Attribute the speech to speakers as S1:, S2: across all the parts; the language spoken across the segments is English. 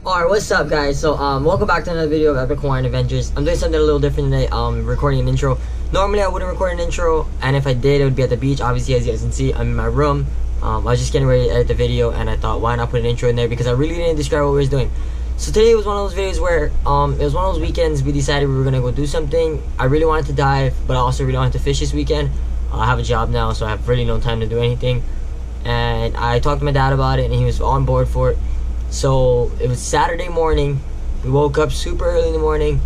S1: Alright, what's up guys? So welcome back to another video of Epic Hawaiian Adventures. I'm doing something a little different today, recording an intro. Normally I wouldn't record an intro, and if I did it would be at the beach. Obviously, as you guys can see, I'm in my room. I was just getting ready to edit the video, and I thought why not put an intro in there, because I really didn't describe what we was doing. So today was one of those videos where it was one of those weekends we decided we were gonna go do something. I really wanted to dive, but I also really wanted to fish this weekend. I have a job now, so I have really no time to do anything. And I talked to my dad about it, and he was on board for it. So it was Saturday morning. We woke up super early in the morning,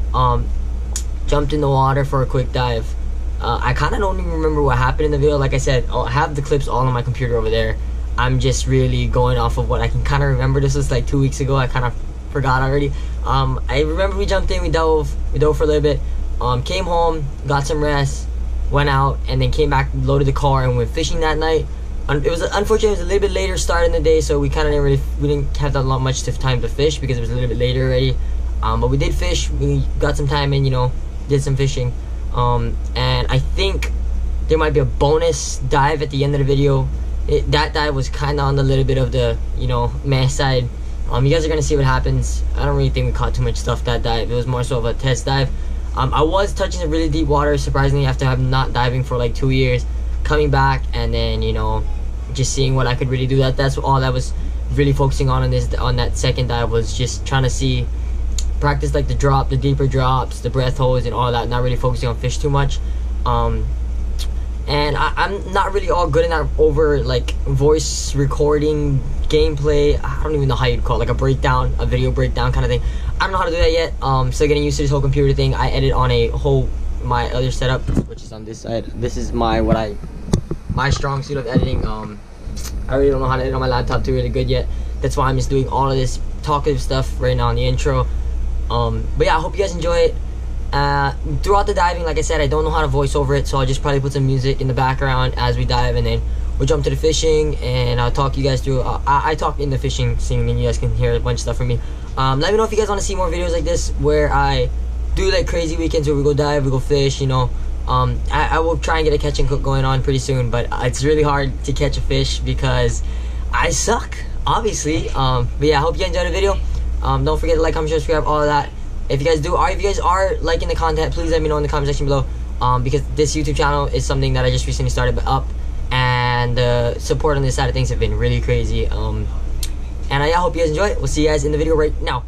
S1: jumped in the water for a quick dive. I kind of don't even remember what happened in the video. Like I said, I have the clips all on my computer over there. I'm just really going off of what I can kind of remember. This was like 2 weeks ago. I kind of forgot already. I remember we jumped in, we dove for a little bit, came home, got some rest, went out, and then came back, loaded the car, and went fishing that night. It was unfortunately it was a little bit later start in the day, so we kind of didn't have that much time to fish because it was a little bit later already. But we did fish. We got some time in, did some fishing. And I think there might be a bonus dive at the end of the video. That dive was kind of on the little bit of the meh side. You guys are gonna see what happens. I don't really think we caught too much stuff that dive. It was more so of a test dive. I was touching some really deep water, surprisingly, after having not diving for like 2 years. Coming back and then just seeing what I could really do. That's all I was really focusing on that second dive, was just trying to practice like the deeper drops, the breath holds, and all that. Not really focusing on fish too much. And I'm not really all good in that over like voice recording gameplay. I don't even know how you'd call it, like a video breakdown kind of thing. I don't know how to do that yet. Still getting used to this whole computer thing. I edit on my other setup, which is on this side. This is my strong suit of editing. I really don't know how to edit on my laptop too really good yet. That's why I'm just doing all of this talkative stuff right now in the intro. But yeah, I hope you guys enjoy it. Throughout the diving, like I said, I don't know how to voice over it, so I'll just probably put some music in the background as we dive, and then we'll jump to the fishing, and I'll talk you guys through. I talk in the fishing scene, and you guys can hear a bunch of stuff from me. Let me know if you guys want to see more videos like this where I do like crazy weekends where we go dive, we go fish. I will try and get a catch and cook going on pretty soon, but it's really hard to catch a fish because I suck, obviously. But yeah, I hope you enjoyed the video. Don't forget to like, comment, share, subscribe, all of that. If you guys are liking the content, please let me know in the comment section below, because this YouTube channel is something that I just recently started up, and the support on this side of things have been really crazy. And I hope you guys enjoy it. We'll see you guys in the video right now.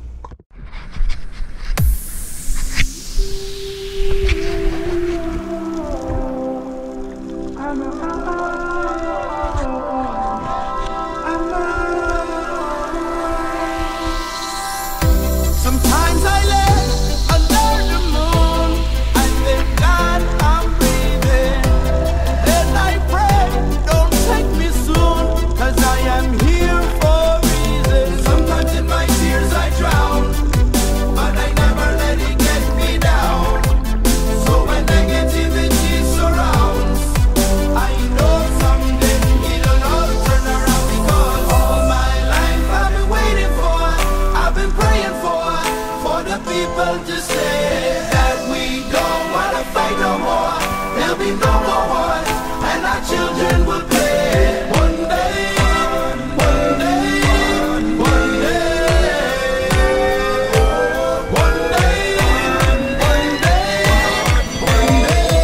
S2: Sometimes I lay under the moon, I thank God I'm breathing. Then I pray, don't take me soon, 'cause I am here for a reason. Sometimes in my tears I drown, but I never let it get me down. So when negativity surrounds, I know someday it'll all turn around, because all my life I've been waiting for, I've been praying for the people to say that we don't want to fight no more. There'll be no more wars, and our children will play. One day, one day, one day, one day, one day, one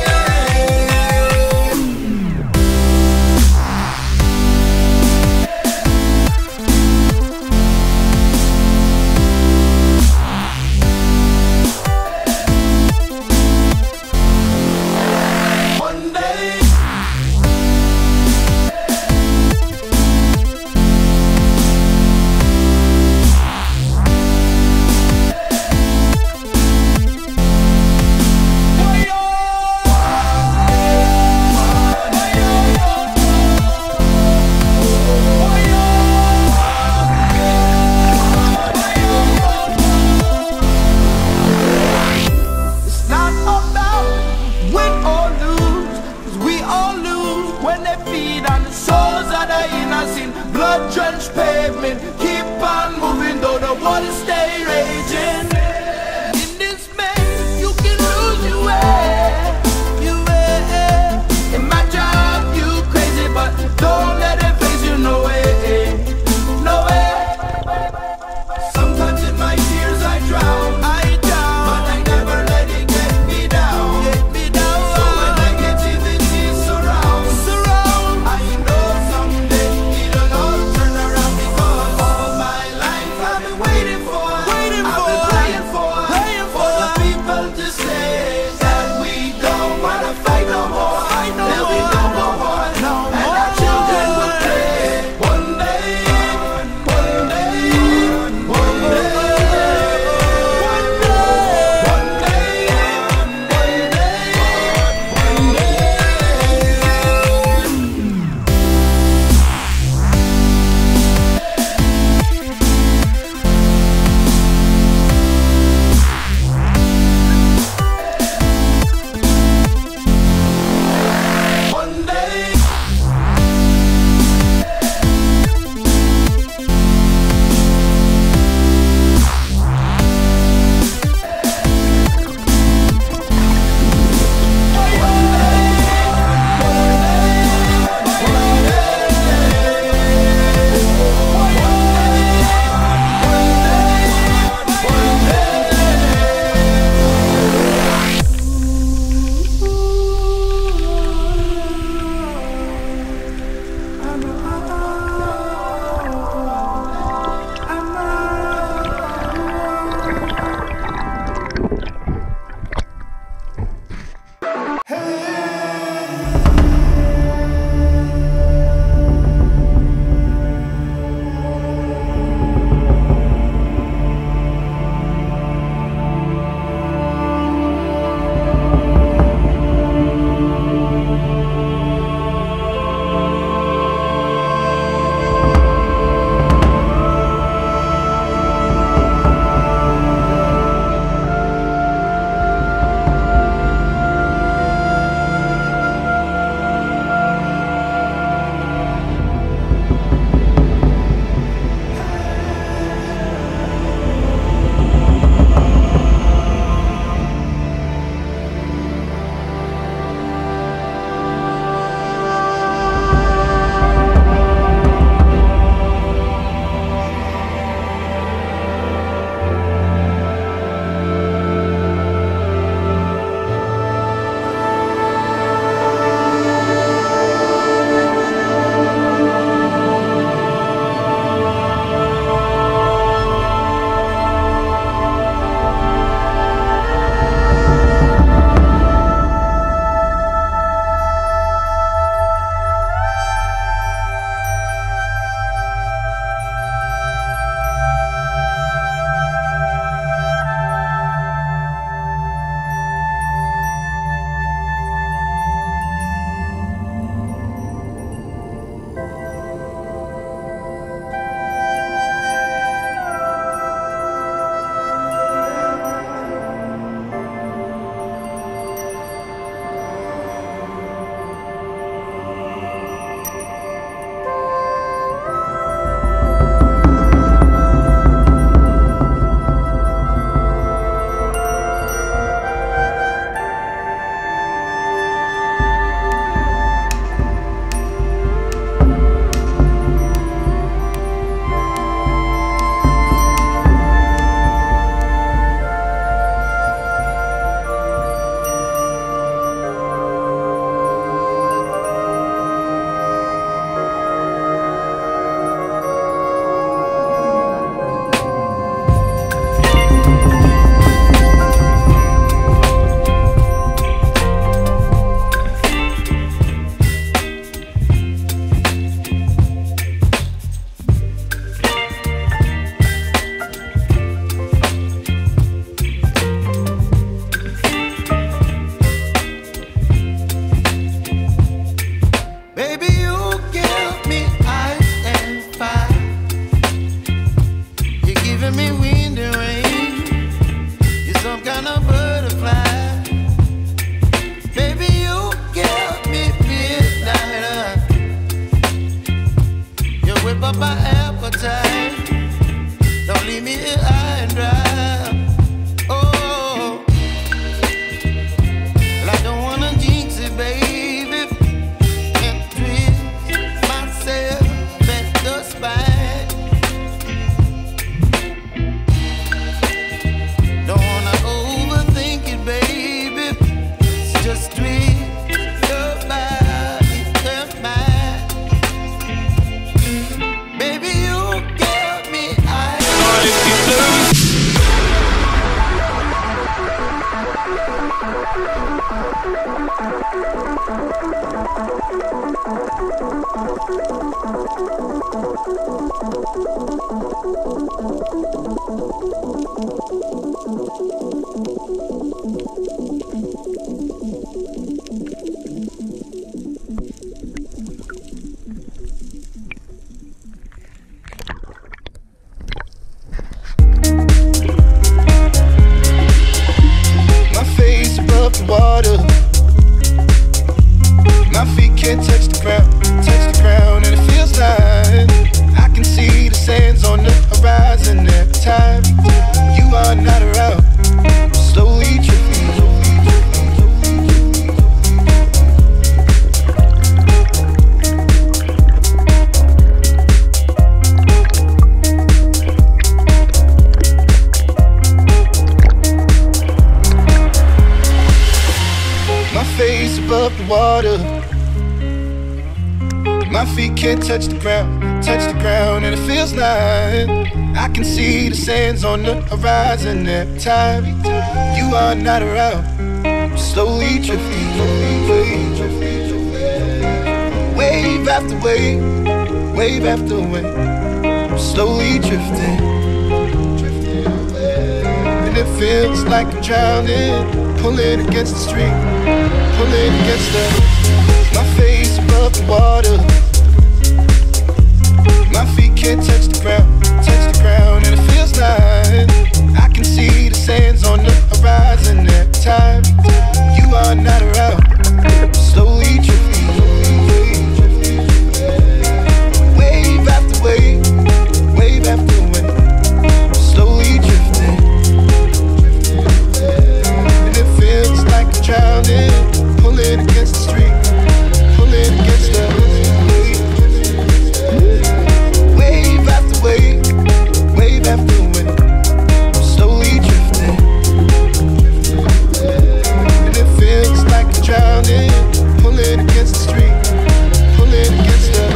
S2: blood-drenched pavement, keep on moving though the water stay raging. In this maze, you can lose your way. In my job, you crazy, but don't let it face you, no way, no way. Sometimes My face above the water. My feet can't touch the ground, and it feels like I can see the sands on the horizon every time you are not around. I'm slowly drifting. My face above the water. My feet can't touch the ground, and it feels like I can see the sands on the horizon every time you are not around. I'm slowly drifting, wave after wave, wave after wave. I'm slowly drifting, and it feels like I'm drowning, pulling against the stream, pulling against my face above the water. My feet can't touch the ground, and it feels like I can see the sands on the horizon every time you are not around. I'm slowly drifting, wave after wave, wave after wave. I'm slowly drifting, and it feels like I'm drowning, pulling against the stream, pulling against the wave after wave, wave after wave. I'm slowly drifting, and it feels like I'm drowning, pulling against the stream, pulling against the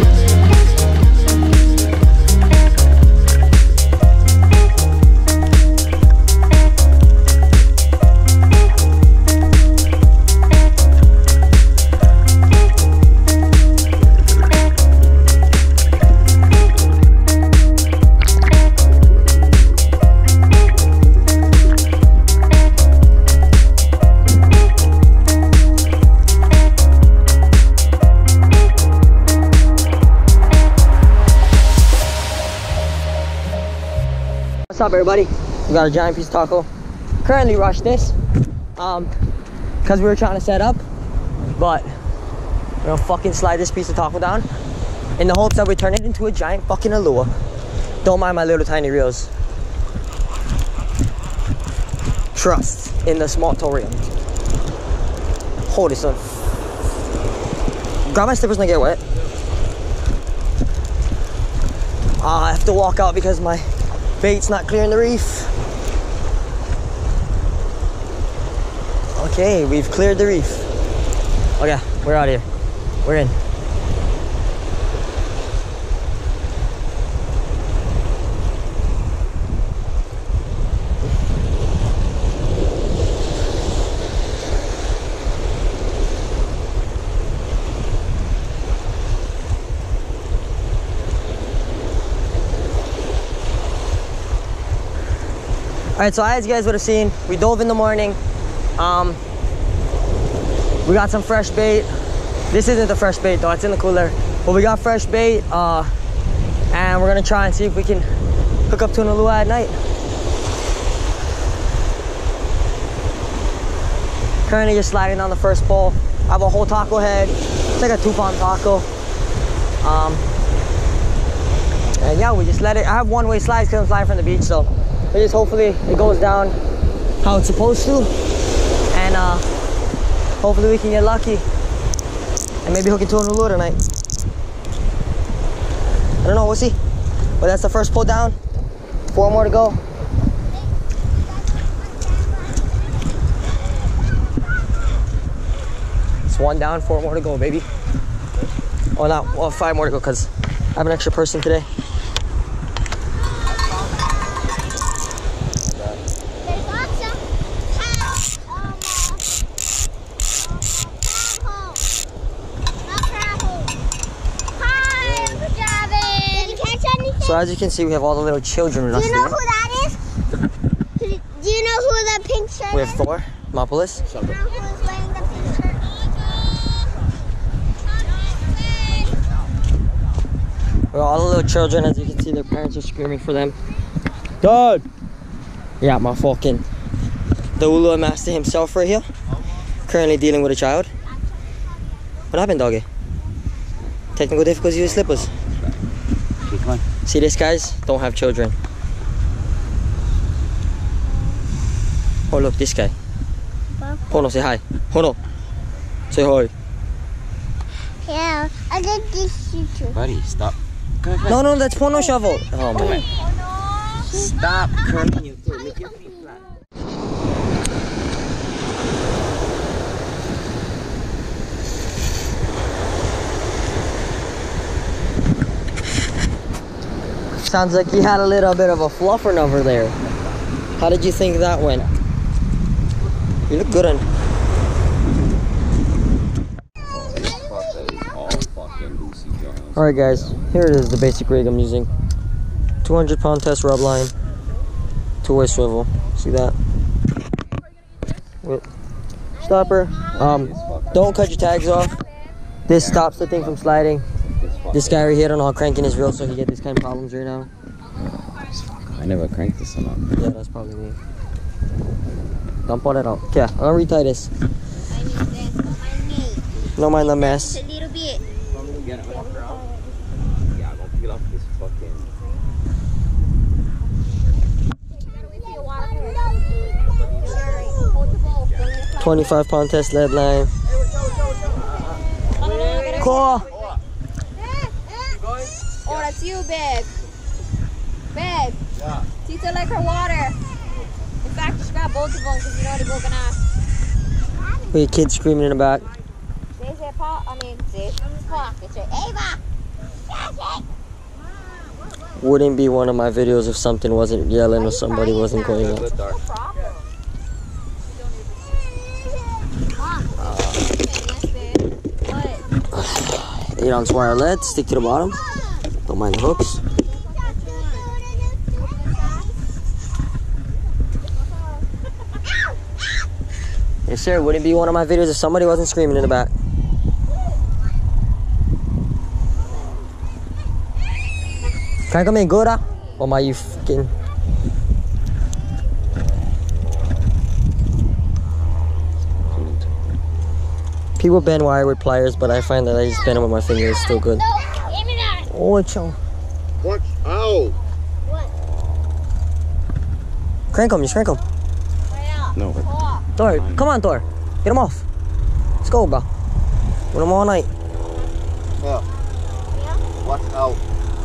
S1: What's up, everybody? We got a giant piece of taco. Currently rushed this because we were trying to set up, but we're gonna fucking slide this piece of taco down in the hopes that we turn it into a giant fucking Ulua. Don't mind my little tiny reels. Trust in the small torium. Hold it, son. Grab my slippers and get wet. I have to walk out because my bait's not clearing the reef. Okay, we've cleared the reef. Okay, we're out of here. We're in. Alright, so as you guys would have seen, we dove in the morning. We got some fresh bait. This isn't the fresh bait though, it's in the cooler. But we got fresh bait, and we're gonna try and see if we can hook up to an Ulua at night. Currently just sliding down the first pole. I have a whole taco head. It's like a 2-pound taco. And yeah, we just let it. I have one-way slides because I'm flying from the beach, so we just hopefully it goes down how it's supposed to, and hopefully we can get lucky and maybe hook into an Ulua tonight. I don't know, we'll see. But that's the first pull down. 4 more to go. It's 1 down, 4 more to go, baby. Oh, no, well, 5 more to go because I have an extra person today. So as you can see, we have all the little children with us.
S3: Do you know who that is? Do you know who the pink shirt is?
S1: We have Thor, Mopolis.
S3: Do you know who's wearing the pink shirt?
S1: We have all the little children. As you can see, their parents are screaming for them. Dad! Yeah, my fucking... The Ulua master himself right here. Currently dealing with a child. What happened, doggy? Technical difficulties with slippers. See this, guys? Don't have children. Oh look, this guy. Hono, say hi. Hono, say hi.
S3: Yeah, I did this too.
S4: Buddy, stop.
S1: No, that's Pono shovel. Oh my.
S4: Stop curling your foot. Make your feet flat.
S1: Sounds like you had a little bit of a fluffer over there. How did you think that went? You look good on. Alright guys, here it is, the basic rig I'm using. 200-pound test rub line, two-way swivel. See that? With stopper. Don't cut your tags off. This stops the thing from sliding. This guy right here, I don't know how cranking is real, so he get these kind of problems right now.
S4: I never cranked this one up.
S1: Yeah, that's probably me. Don't pull it out. Yeah, I'm gonna retie this. Don't mind the mess.
S3: A little bit.
S4: Yeah, I'm gonna pick it off this fucking.
S1: 25-pound test lead line. Cool.
S5: Oh, that's you, babe. Babe.
S4: Yeah.
S5: Tita like her water. In fact, just grab both of them because you know they're going to.
S1: We have kids screaming in the back.
S3: Ava!
S1: Wouldn't be one of my videos if something wasn't yelling or somebody wasn't going up.
S5: What?
S1: 8-ounce wire lead, stick to the bottom. Don't mind the hooks. Yes sir, wouldn't be one of my videos if somebody wasn't screaming in the back. Can I come in good? Or am I you fucking... People bend wire with pliers, but I find that I just bend them with my finger. It's still good. Oh, chill.
S4: Watch out!
S1: Crank them, just crank them.
S4: No.
S1: Thor, come on, Thor. Get them off. Let's go, bro. Run them all night.
S4: Yeah. Watch out.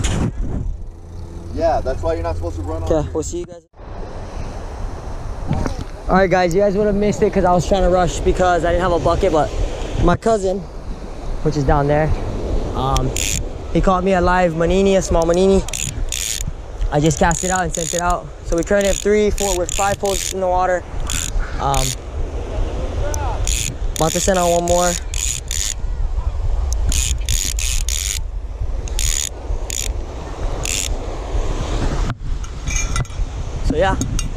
S4: Yeah, that's why you're not supposed to run on.
S1: Okay, we'll see you guys. Alright guys, you guys would have missed it because I was trying to rush because I didn't have a bucket, but my cousin, which is down there, he caught me a live manini, a small manini. I just cast it out and sent it out. So we currently have 3, 4, with 5 poles in the water. About to send out one more. So yeah,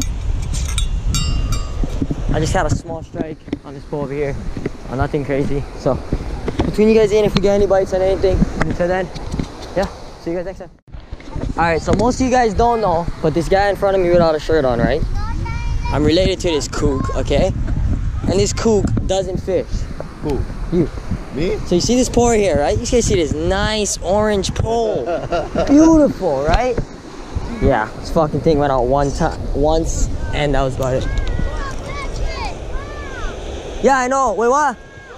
S1: I just had a small strike on this pole over here. Nothing crazy. So between you guys in, if we get any bites on anything, until then, yeah, see you guys next time. Alright, so most of you guys don't know, but this guy in front of me without a shirt on, right? I'm related to this kook, okay? And this kook doesn't fish.
S4: Who?
S1: You.
S4: Me?
S1: So you see this pole here, right? You guys see this nice orange pole. Beautiful, right? Yeah, this fucking thing went out once, and that was about it. Yeah, I know. Wait, what?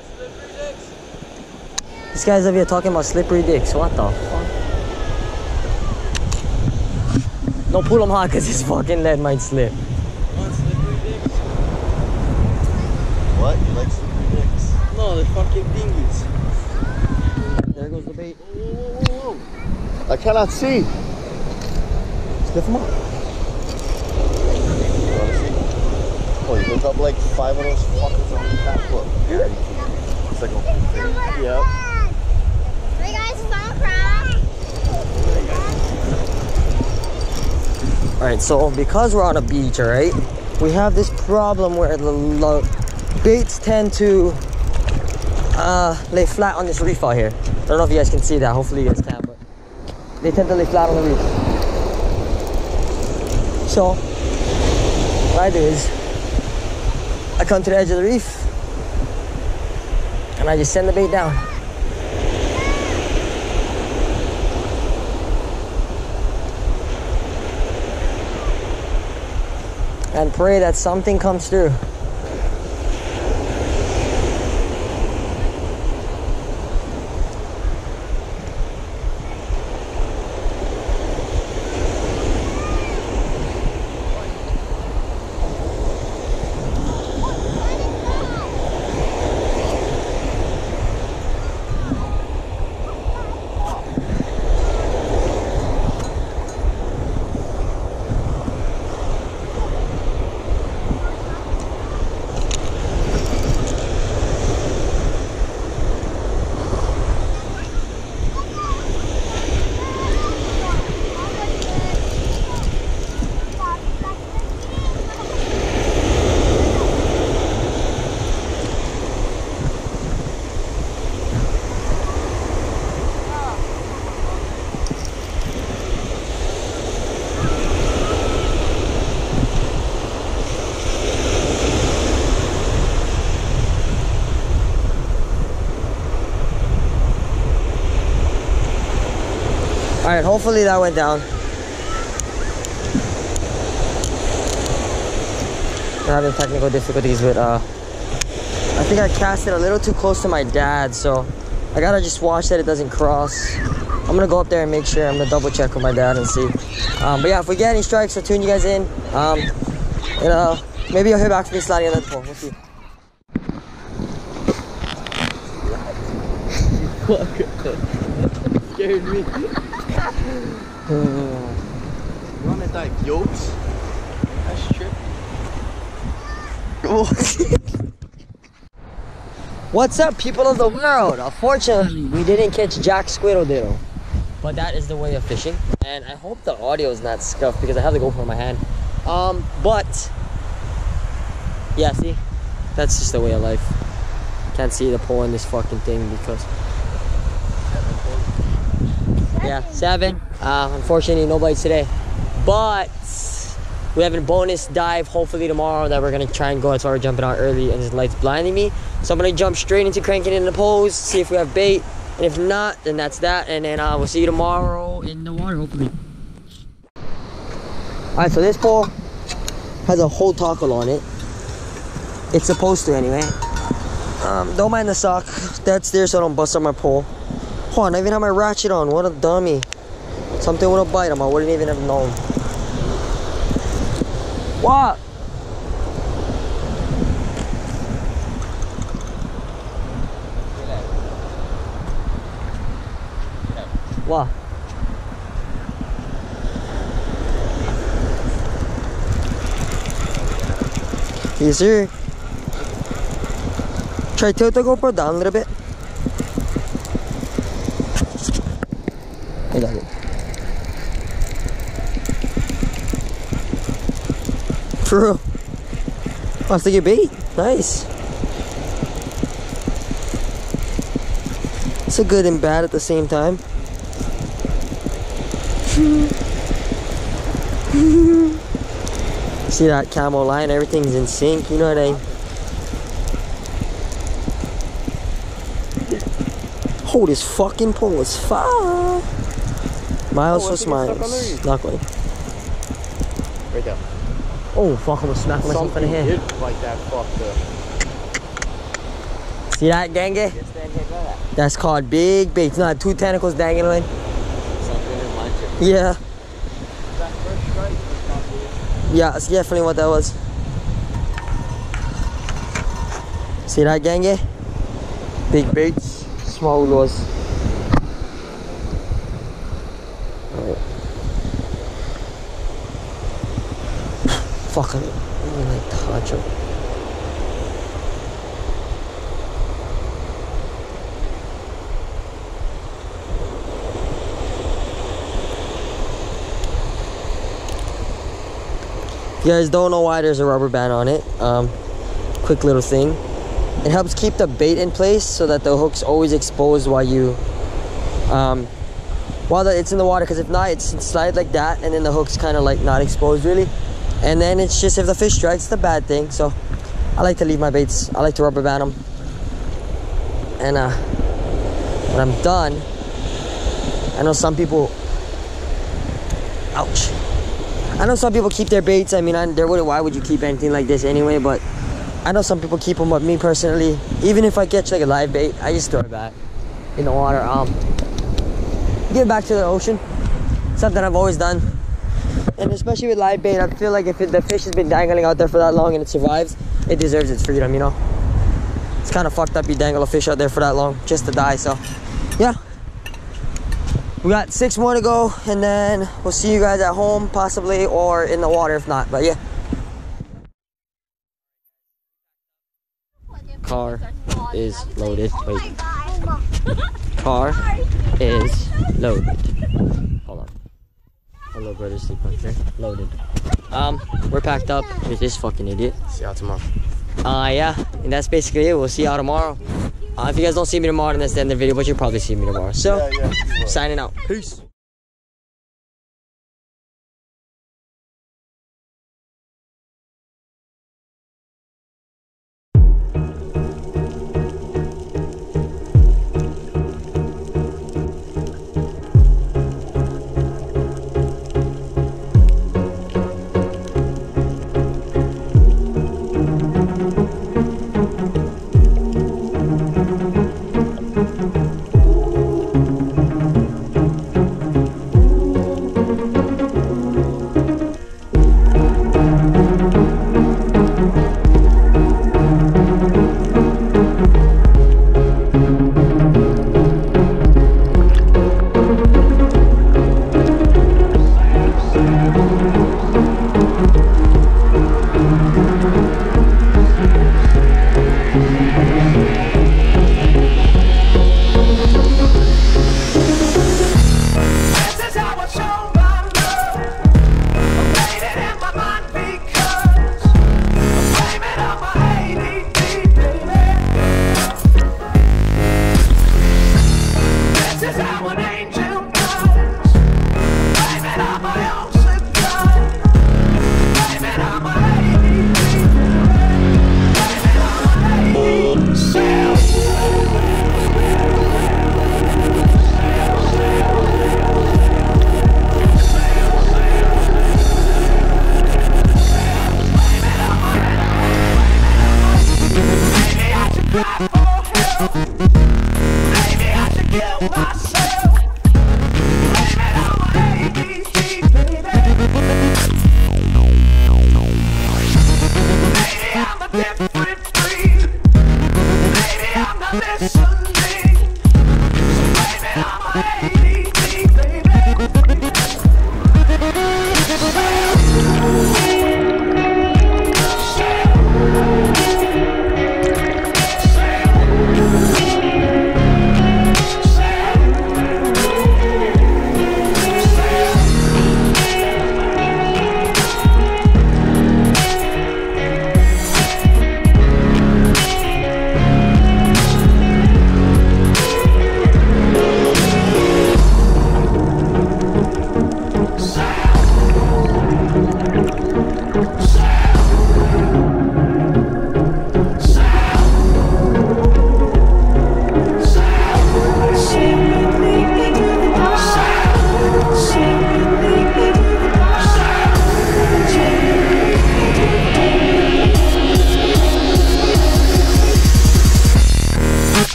S1: This guy's over here talking about slippery dicks. What the fuck? Don't pull him hard because his fucking lead might slip.
S4: What? You like slippery dicks?
S1: No, they're fucking dingies. There goes the bait.
S4: Whoa. I cannot see.
S1: Lift them up.
S4: Oh, you look up like 5 of those fuckers on the back foot. Yeah. It's like a whole thing. Yep.
S3: Hey guys, phone crash.
S1: Alright, so because we're on a beach, alright, we have this problem where the baits tend to lay flat on this reef out here. I don't know if you guys can see that, hopefully you guys can, but they tend to lay flat on the reef. So what I do is I come to the edge of the reef and I just send the bait down. And pray that something comes through. Alright, hopefully that went down. We're having technical difficulties with I think I cast it a little too close to my dad, so I gotta just watch that it doesn't cross. I'm gonna go up there and make sure. I'm gonna double check with my dad and see. But yeah, if we get any strikes, I'll tune you guys in. Maybe I'll hear back from me sliding another pole. We'll see.
S4: Scared me. Running like yokes. That's trippy.
S1: What's up, people of the world? Unfortunately, we didn't catch Jack Squirrel, but that is the way of fishing. And I hope the audio is not scuffed because I have the GoPro in my hand. But yeah, see, that's just the way of life. Can't see the pole in this fucking thing because yeah, 7. Unfortunately, no bites today, but we have a bonus dive hopefully tomorrow that we're gonna try and go. That's why we're jumping out early and this light's blinding me. So I'm gonna jump straight into cranking in the pose, see if we have bait, and if not, then that's that. And then we'll see you tomorrow in the water, hopefully. All right, so this pole has a whole tackle on it. It's supposed to anyway. Don't mind the sock. That's there so I don't bust on my pole. Oh, I don't even have my ratchet on. What a dummy. Something with a bite on. I wouldn't even have known. What? What? Yes, sir. Try to tilt the GoPro down a little bit. I got it. For real. Oh, it's like a bait. Nice. It's a good and bad at the same time. See that camo line? Everything's in sync. You know what I mean? Oh, this fucking pole is far. Miles for smiles. Not quite.
S4: Right there.
S1: Oh, fuck, I'm gonna smack myself in the head.
S4: Like that fucked up.
S1: See that, Gange? That's called big bait. It's not 2 tentacles dangling.
S4: Something in my chip.
S1: Yeah.
S4: That first strike was not good.
S1: Yeah, that's definitely what that was. See that, Gange? Big baits, small Uluas. Alright. Fuck, I don't like touch him. If you guys don't know why there's a rubber band on it, quick little thing. It helps keep the bait in place so that the hook's always exposed while you it's in the water, because if not, it's slide like that and then the hook's kind of like not exposed really, and then it's just, if the fish strikes, it's a bad thing. So I like to leave my baits, I like to rubber band them, and when I'm done, I know some people, ouch, I know some people keep their baits. I mean, why would you keep anything like this anyway? But I know some people keep them, but me personally, even if I catch like a live bait, I just throw it back in the water. Give it back to the ocean. Something I've always done. And especially with live bait, I feel like if the fish has been dangling out there for that long and it survives, it deserves its freedom, you know? It's kind of fucked up you dangle a fish out there for that long just to die. So yeah, we got 6 more to go, and then we'll see you guys at home possibly, or in the water if not. But yeah, car is loaded. Wait, car is loaded. Hold on. Hello, brother, sleep on here. Loaded. We're packed up. There's this fucking idiot.
S4: See y'all tomorrow.
S1: Yeah, and that's basically it. We'll see y'all tomorrow. If you guys don't see me tomorrow, then that's the end of the video, but you'll probably see me tomorrow. So, signing out. Peace.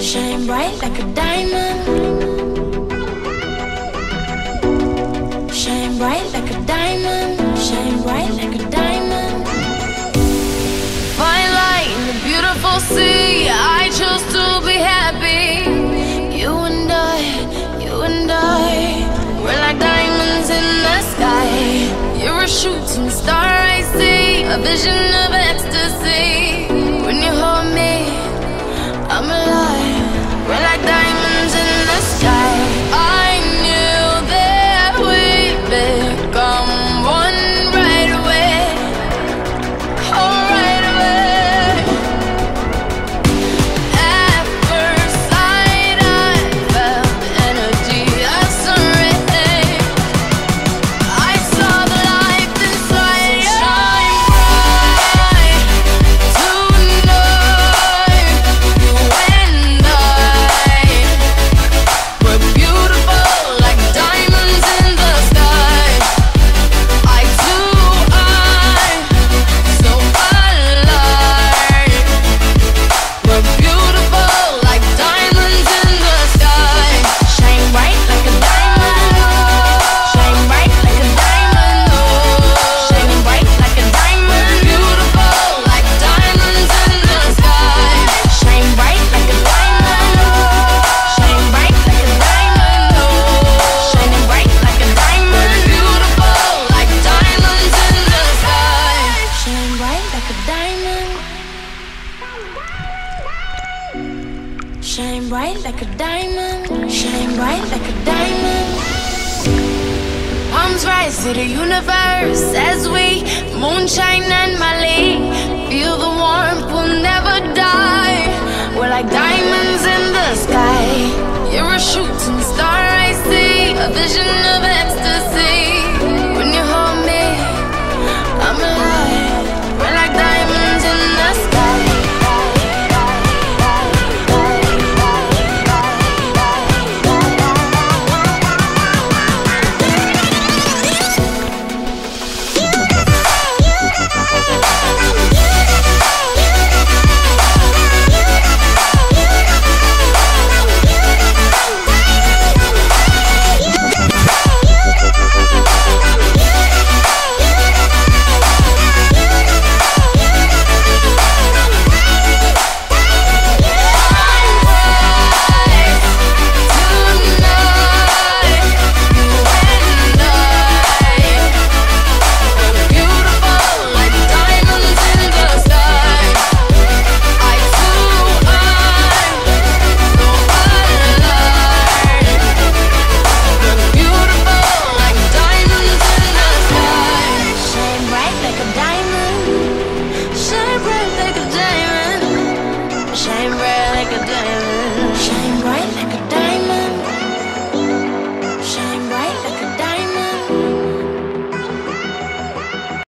S6: shine bright like a diamond. Shine bright like a diamond. Shine bright like a diamond. Fine light in the beautiful sea. I chose to be happy. You and I, we're like diamonds in the sky. You're a shooting star I see, a vision of ecstasy. When you hold me, I'm alive. We're like diamonds in the sky. I knew that we'd become one right away. Oh, right away. At first sight, I felt the energy of sun rays. I saw the light inside you. Shine bright tonight. You and I, we're beautiful like diamonds in the sky. Eye to eye, so alive. We're beautiful like diamonds in the sky. Shine bright like a diamond. Shine bright like a diamond. Oh, shine bright like a diamond. Beautiful like diamonds in the sky. Shine bright like a diamond. Shine bright like a diamond. Oh, shining bright like a diamond. Beautiful like diamonds in the sky. Shine bright like a diamond. Shine bright like a diamond. Shine bright like a diamond. Palms rise to the universe as we moonshine and Mali. Feel the warmth, we'll never die. We're like diamonds in the sky. You're a shooting star I see, a vision